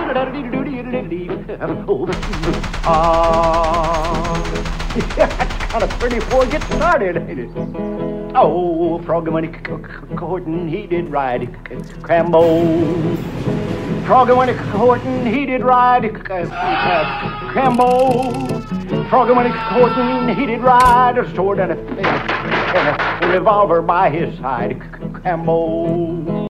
That's kind of pretty before it gets started, ain't it? Oh, Froggy went courting, he did ride Crambo. Froggy went courting, he did ride Crambo. Froggy went courting, he did ride a sword and a revolver by his side, Crambo.